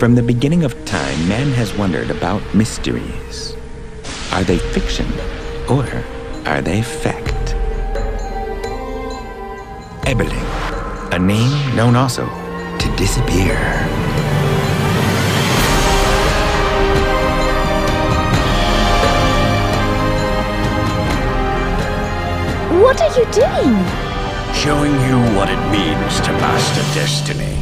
From the beginning of time, man has wondered about mysteries. Are they fiction or are they fact? Ebeling, a name known also to disappear. What are you doing? Showing you what it means to master destiny.